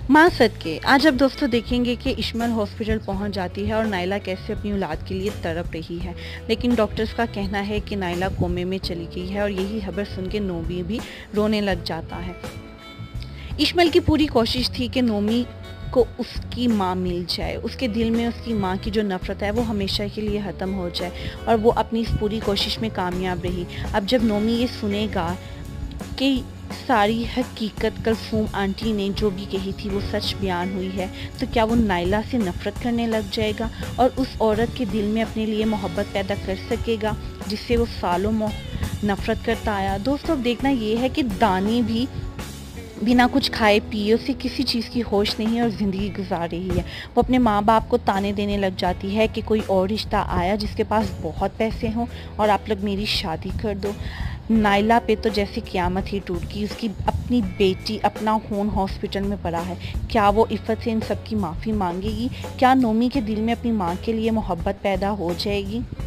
माँ सदके आज आप दोस्तों देखेंगे कि इशमल हॉस्पिटल पहुंच जाती है और नाइला कैसे अपनी औलाद के लिए तड़प रही है। लेकिन डॉक्टर्स का कहना है कि नाइला कोमे में चली गई है और यही खबर सुन के नोमी भी रोने लग जाता है। इशमल की पूरी कोशिश थी कि नोमी को उसकी माँ मिल जाए, उसके दिल में उसकी माँ की जो नफ़रत है वो हमेशा के लिए ख़त्म हो जाए, और वो अपनी इस पूरी कोशिश में कामयाब रही। अब जब नोमी ये सुनेगा कि सारी हकीकत कलसूम आंटी ने जो भी कही थी वो सच बयान हुई है, तो क्या वो नाइला से नफ़रत करने लग जाएगा और उस औरत के दिल में अपने लिए मोहब्बत पैदा कर सकेगा जिससे वो सालों नफ़रत करता आया। दोस्तों, अब देखना ये है कि दानी भी बिना कुछ खाए पिए उसे किसी चीज़ की होश नहीं है और ज़िंदगी गुजार रही है। वो अपने माँ बाप को ताने देने लग जाती है कि कोई और रिश्ता आया जिसके पास बहुत पैसे हों और आप लोग मेरी शादी कर दो। नाइला पे तो जैसे क़यामत ही टूट गई। उसकी अपनी बेटी अपना खून हॉस्पिटल में पड़ा है। क्या वो इफ़्फ़त से इन सब की माफ़ी मांगेगी? क्या नोमी के दिल में अपनी माँ के लिए मोहब्बत पैदा हो जाएगी?